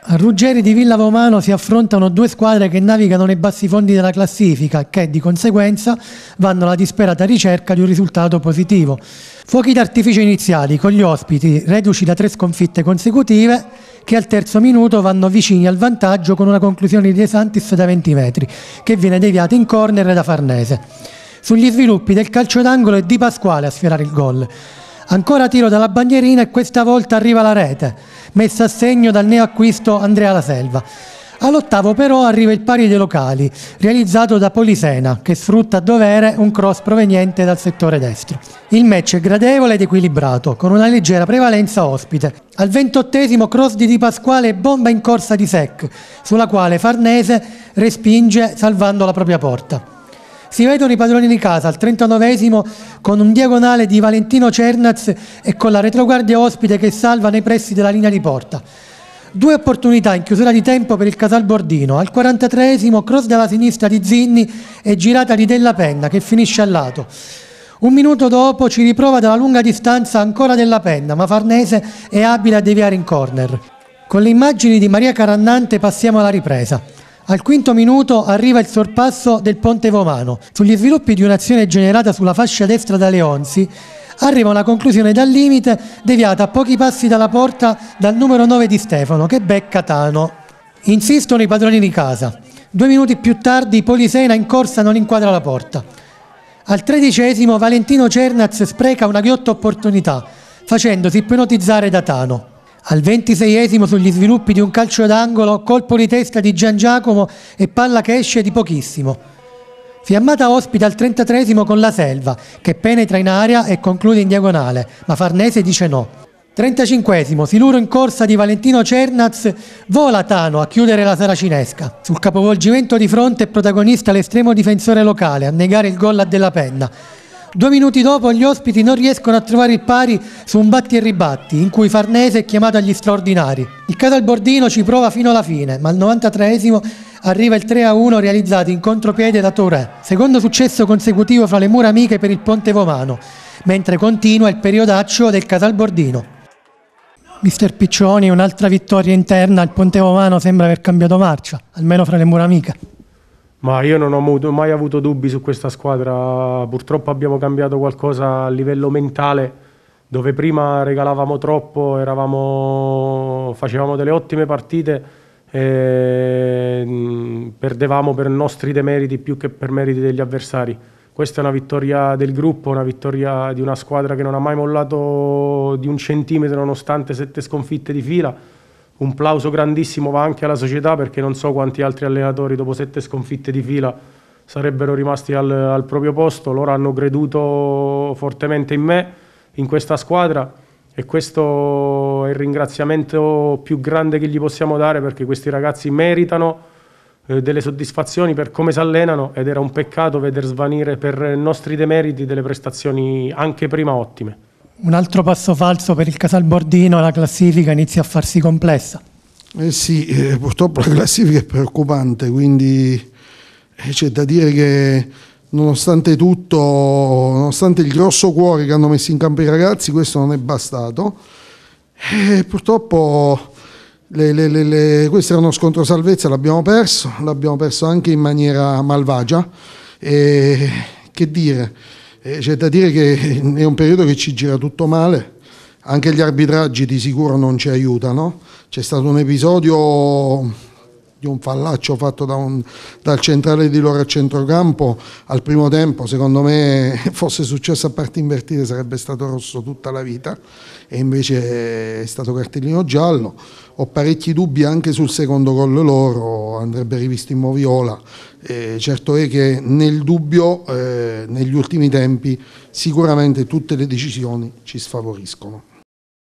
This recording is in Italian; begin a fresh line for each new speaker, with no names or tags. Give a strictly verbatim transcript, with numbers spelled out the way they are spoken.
A Ruggeri di Villa Vomano si affrontano due squadre che navigano nei bassi fondi della classifica e che, di conseguenza, vanno alla disperata ricerca di un risultato positivo. Fuochi d'artificio iniziali con gli ospiti, reduci da tre sconfitte consecutive, che al terzo minuto vanno vicini al vantaggio con una conclusione di De Santis da venti metri, che viene deviata in corner da Farnese. Sugli sviluppi del calcio d'angolo è Di Pasquale a sfiorare il gol. Ancora tiro dalla bandierina e questa volta arriva la rete, messa a segno dal neoacquisto Andrea La Selva. All'ottavo però arriva il pari dei locali, realizzato da Polisena, che sfrutta a dovere un cross proveniente dal settore destro. Il match è gradevole ed equilibrato, con una leggera prevalenza ospite. Al ventottesimo cross di Di Pasquale e bomba in corsa di Sec, sulla quale Farnese respinge salvando la propria porta. Si vedono i padroni di casa al trentanovesimo con un diagonale di Valentino Cernaz e con la retroguardia ospite che salva nei pressi della linea di porta. Due opportunità in chiusura di tempo per il Casalbordino. Al quarantatreesimo cross dalla sinistra di Zinni e girata di Della Penna che finisce al lato. Un minuto dopo ci riprova dalla lunga distanza ancora Della Penna, ma Farnese è abile a deviare in corner. Con le immagini di Maria Carannante passiamo alla ripresa. Al quinto minuto arriva il sorpasso del Ponte Vomano. Sugli sviluppi di un'azione generata sulla fascia destra da Leonzi, arriva una conclusione dal limite deviata a pochi passi dalla porta dal numero nove di Stefano, che becca Tano. Insistono i padroni di casa. Due minuti più tardi Polisena in corsa non inquadra la porta. Al tredicesimo Valentino Cernaz spreca una ghiotta opportunità, facendosi ipnotizzare da Tano. Al ventiseiesimo sugli sviluppi di un calcio d'angolo, colpo di testa di Gian Giacomo e palla che esce di pochissimo. Fiammata ospita al trentatreesimo con La Selva, che penetra in area e conclude in diagonale, ma Farnese dice no. trentacinquesimo, siluro in corsa di Valentino Cernaz, vola Tano a chiudere la saracinesca. Sul capovolgimento di fronte è protagonista l'estremo difensore locale a negare il gol a Della Penna. Due minuti dopo gli ospiti non riescono a trovare il pari su un batti e ribatti in cui Farnese è chiamato agli straordinari. Il Casalbordino ci prova fino alla fine, ma al novantatreesimo arriva il tre a uno realizzato in contropiede da Touré, secondo successo consecutivo fra le mura amiche per il Ponte Vomano, mentre continua il periodaccio del Casalbordino. Mister Piccioni, un'altra vittoria interna, il Ponte Vomano sembra aver cambiato marcia, almeno fra le mura amiche.
Ma io non ho mai avuto dubbi su questa squadra, purtroppo abbiamo cambiato qualcosa a livello mentale, dove prima regalavamo troppo, eravamo, facevamo delle ottime partite e perdevamo per nostri demeriti più che per meriti degli avversari. Questa è una vittoria del gruppo, una vittoria di una squadra che non ha mai mollato di un centimetro nonostante sette sconfitte di fila. Un plauso grandissimo va anche alla società, perché non so quanti altri allenatori dopo sette sconfitte di fila sarebbero rimasti al, al proprio posto. Loro hanno creduto fortemente in me, in questa squadra, e questo è il ringraziamento più grande che gli possiamo dare, perché questi ragazzi meritano eh, delle soddisfazioni per come si allenano, ed era un peccato veder svanire per nostri demeriti delle prestazioni anche prima ottime.
Un altro passo falso per il Casalbordino, la classifica inizia a farsi complessa.
Eh sì, eh, purtroppo la classifica è preoccupante, quindi eh, c'è da dire che nonostante tutto, nonostante il grosso cuore che hanno messo in campo i ragazzi, questo non è bastato. E purtroppo le, le, le, le, questo era uno scontro salvezza, l'abbiamo perso, l'abbiamo perso anche in maniera malvagia. E, che dire? C'è da dire che è un periodo che ci gira tutto male, anche gli arbitraggi di sicuro non ci aiutano. C'è stato un episodio di un fallaccio fatto da un, dal centrale di loro a centrocampo al primo tempo, secondo me fosse successo a parte invertite sarebbe stato rosso tutta la vita, e invece è stato cartellino giallo. Ho parecchi dubbi anche sul secondo gol loro, andrebbe rivisto in moviola. Eh, certo è che nel dubbio, eh, negli ultimi tempi, sicuramente tutte le decisioni ci sfavoriscono.